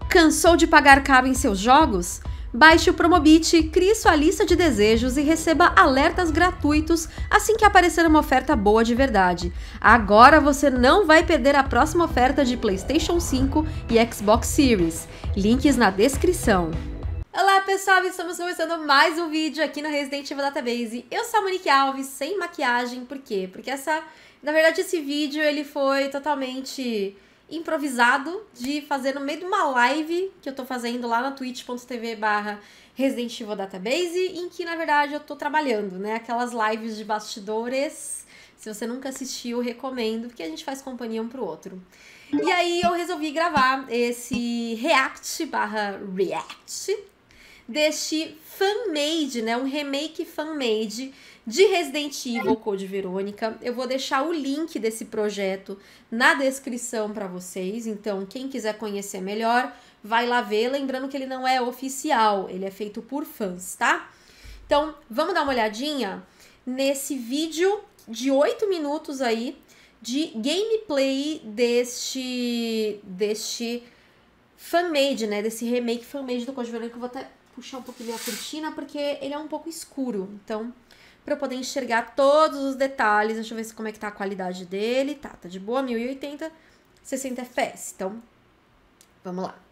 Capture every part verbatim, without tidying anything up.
Cansou de pagar caro em seus jogos? Baixe o Promobit, crie sua lista de desejos e receba alertas gratuitos assim que aparecer uma oferta boa de verdade. Agora você não vai perder a próxima oferta de PlayStation cinco e Xbox Series. Links na descrição. Olá pessoal, estamos começando mais um vídeo aqui no Resident Evil Database. Eu sou a Monique Alves, sem maquiagem. Por quê? Porque essa, na verdade esse vídeo ele foi totalmente improvisado, de fazer no meio de uma live que eu tô fazendo lá na twitch ponto tv barra Resident Evil Database, em que na verdade eu tô trabalhando, né? Aquelas lives de bastidores. Se você nunca assistiu, recomendo, porque a gente faz companhia um pro outro. E aí eu resolvi gravar esse react barra react deste fan-made, né? Um remake fan-made de Resident Evil Code Verônica. Eu vou deixar o link desse projeto na descrição para vocês. Então, quem quiser conhecer melhor, vai lá ver. Lembrando que ele não é oficial, ele é feito por fãs, tá? Então, vamos dar uma olhadinha nesse vídeo de oito minutos aí de gameplay deste, deste fan-made, né? Desse remake fan-made do Code Verônica. Eu vou até puxar um pouquinho a cortina, porque ele é um pouco escuro. Então, para eu poder enxergar todos os detalhes, deixa eu ver como é que tá a qualidade dele. Tá, tá de boa, mil e oitenta, sessenta F P S. Então, vamos lá.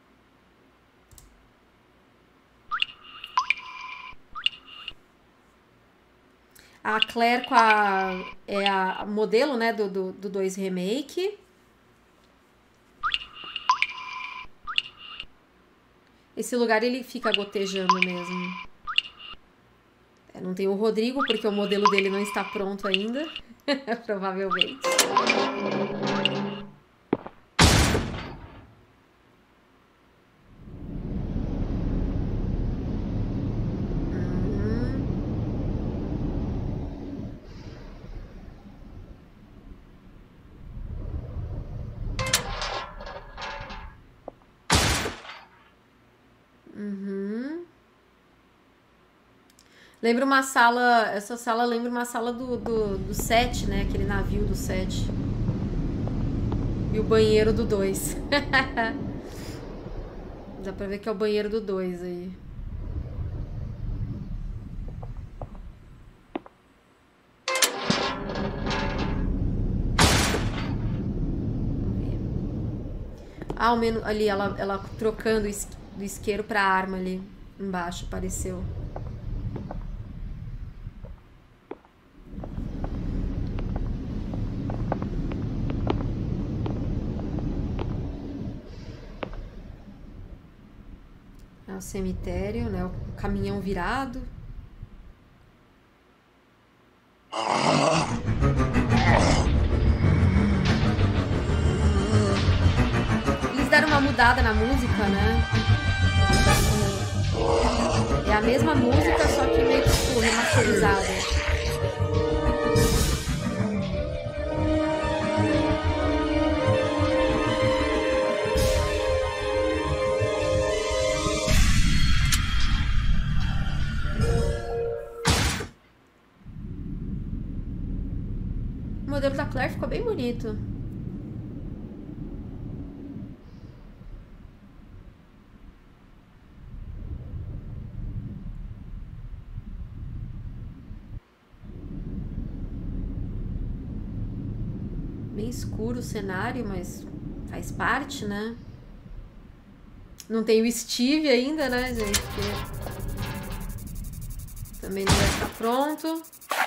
A Claire com a, é a modelo, né, do, do, do dois Remake. Esse lugar, ele fica gotejando mesmo. É, não tem o Rodrigo, porque o modelo dele não está pronto ainda. Provavelmente. Uhum. Lembra uma sala, essa sala lembra uma sala do, do, do sete, né? Aquele navio do sete. E o banheiro do dois. Dá pra ver que é o banheiro do dois aí. Ah, o menu, ali, ela, ela trocando do isqueiro pra arma ali embaixo, apareceu. É o cemitério, né? O caminhão virado. Eles deram uma mudada na música, né? É a mesma música, só que meio que tipo, remasterizada. O modelo da Claire ficou bem bonito. Bem escuro o cenário, mas faz parte, né? Não tem o Steve ainda, né, gente? Porque também não vai estar pronto.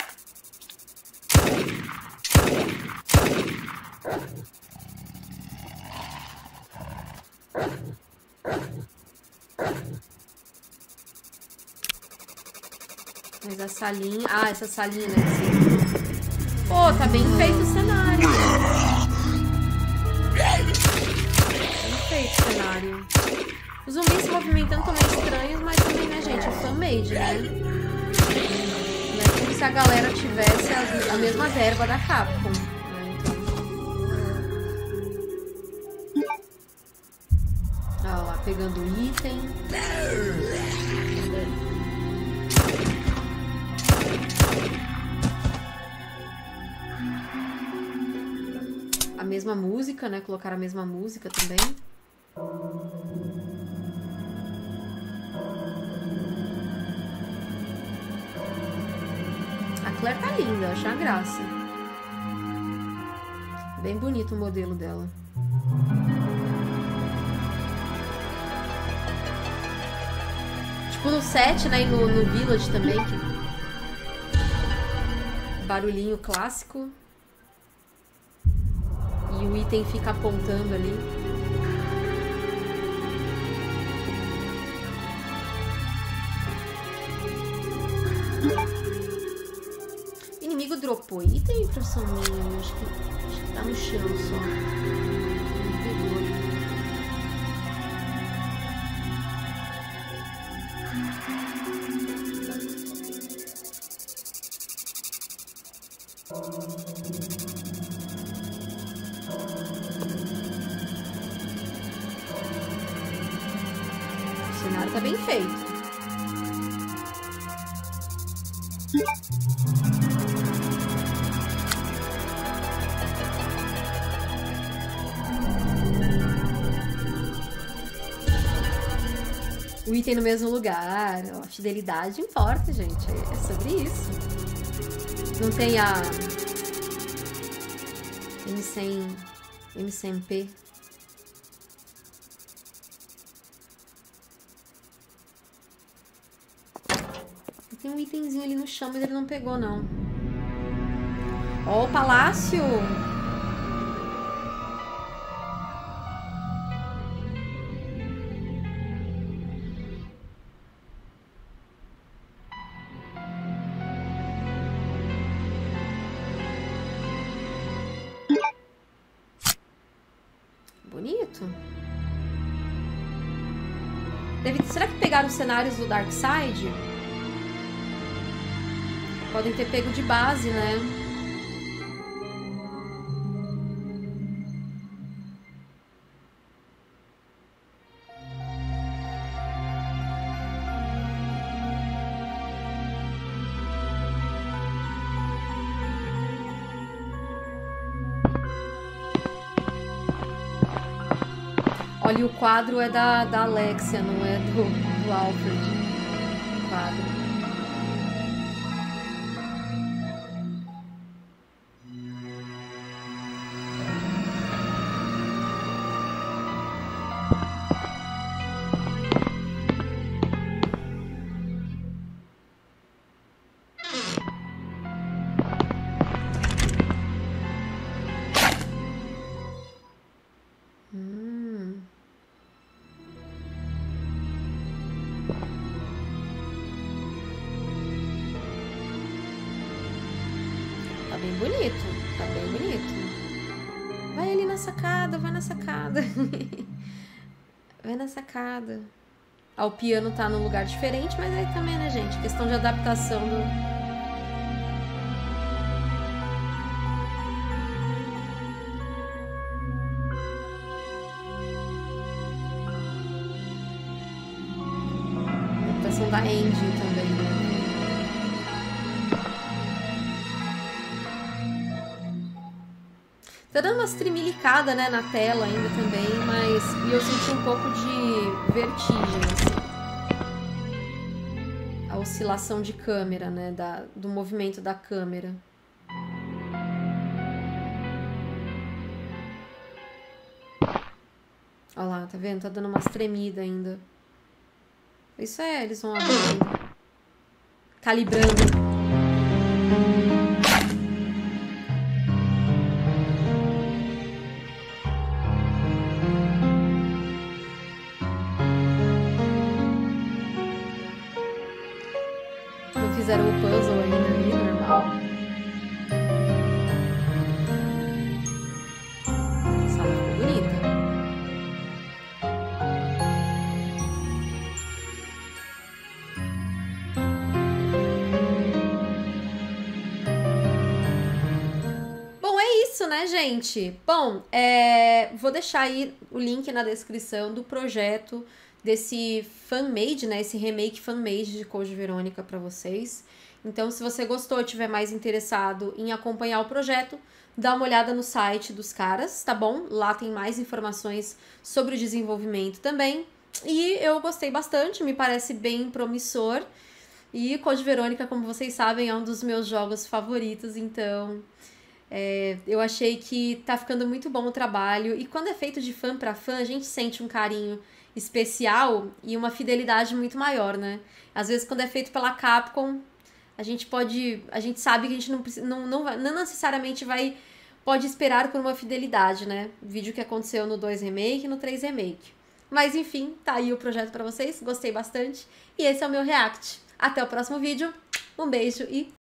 Mas a salinha... Ah, essa salinha, né? Assim. Pô, tá bem feito o cenário. Bem feito o cenário. Os zumbis se movimentando também estranhos, mas também, né, gente? É fan-made, né? Não é como se a galera tivesse a, a mesma verba da Capcom. Né? Então... Olha lá, pegando o item. A mesma música, né? Colocaram a mesma música também. Claire tá linda, achei a graça. Bem bonito o modelo dela. Tipo no set, né? E no, no Village também. Barulhinho clássico. E o item fica apontando ali. O inimigo dropou item, impressão minha. Acho que, acho que tá no chão só. Não pegou. O cenário tá bem feito. O item no mesmo lugar, a fidelidade importa, gente, é sobre isso. Não tem a M cem, M cem P. Tem um itemzinho ali no chão, mas ele não pegou, não. Ó, o palácio! Bonito. Deve... Será que pegaram os cenários do Darkseid? Podem ter pego de base, né? Olha, e o quadro é da, da Alexia, não é do, do Alfred. O quadro. Vai na sacada. Ah, o piano tá num lugar diferente, mas aí também, né, gente? Questão de adaptação do... Adaptação da engine também, né? Tá dando umas trimilicadas, né, na tela ainda também, mas... E eu senti um pouco de vertigem, assim. A oscilação de câmera, né, da, do movimento da câmera. Olha lá, tá vendo? Tá dando umas tremidas ainda. Isso é, eles vão abrindo. Calibrando. Fizeram o puzzle ainda ali, normal. A sala ficou bonita. Bom, é isso, né, gente? Bom, é... vou deixar aí o link na descrição do projeto desse fan-made, né, esse remake fan-made de Code Verônica para vocês. Então, se você gostou e tiver mais interessado em acompanhar o projeto, dá uma olhada no site dos caras, tá bom? Lá tem mais informações sobre o desenvolvimento também. E eu gostei bastante, me parece bem promissor. E Code Verônica, como vocês sabem, é um dos meus jogos favoritos, então é, eu achei que tá ficando muito bom o trabalho. E quando é feito de fã pra fã, a gente sente um carinho especial e uma fidelidade muito maior, né? Às vezes, quando é feito pela Capcom, a gente pode. A gente sabe que a gente não, não, não, vai, não necessariamente vai. Pode esperar por uma fidelidade, né? Vídeo que aconteceu no dois Remake e no três Remake. Mas enfim, tá aí o projeto pra vocês, gostei bastante. E esse é o meu react. Até o próximo vídeo, um beijo e